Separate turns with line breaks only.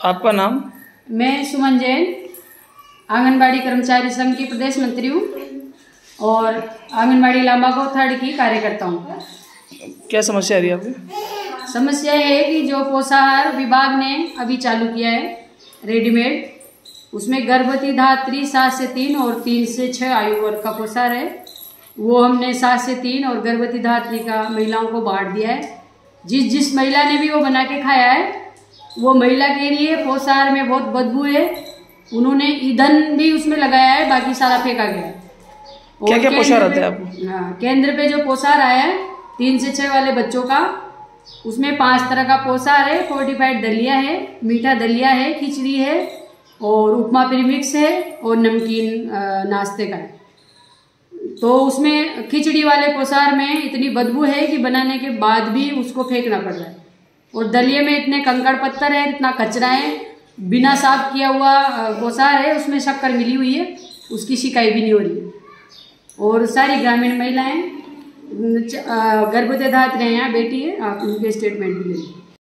आपका नाम?
मैं सुमन जैन, आंगनबाड़ी कर्मचारी संघ की प्रदेश मंत्री हूँ और आंगनबाड़ी लांबागो 3 की कार्यकर्ता हूँ।
क्या समस्या आ रही है आपकी?
समस्या ये है कि जो पोषाहार विभाग ने अभी चालू किया है रेडीमेड, उसमें गर्भवती धात्री 7 से 3 और 3 से 6 आयु वर्ग का पोषाहार है, वो हमने 7 से 3 और गर्भवती धात्री का महिलाओं को बांट दिया है। जिस महिला ने भी वो बना के खाया है, वो महिला के लिए पोषाहार में बहुत बदबू है। उन्होंने ईंधन भी उसमें लगाया है, बाकी सारा फेंका गया है।
क्या क्या पोषाहार आता है आपको?
हाँ, केंद्र पे जो पोषाहार आया है 3 से 6 वाले बच्चों का, उसमें 5 तरह का पोषाहार है। फोर्टिफाइड दलिया है, मीठा दलिया है, खिचड़ी है और उपमा प्रीमिक्स है और नमकीन नाश्ते का है। तो उसमें खिचड़ी वाले पोषाहार में इतनी बदबू है कि बनाने के बाद भी उसको फेंकना पड़ रहा है। और दलिये में इतने कंकड़ पत्थर है, इतना कचरा है, बिना साफ किया हुआ पोषाहार है, उसमें शक्कर मिली हुई है, उसकी शिकायत भी नहीं हो रही है। और सारी ग्रामीण महिलाएं गर्भवती धात्री हैं, यहाँ बेटी है, आप उनके स्टेटमेंट भी ले लें।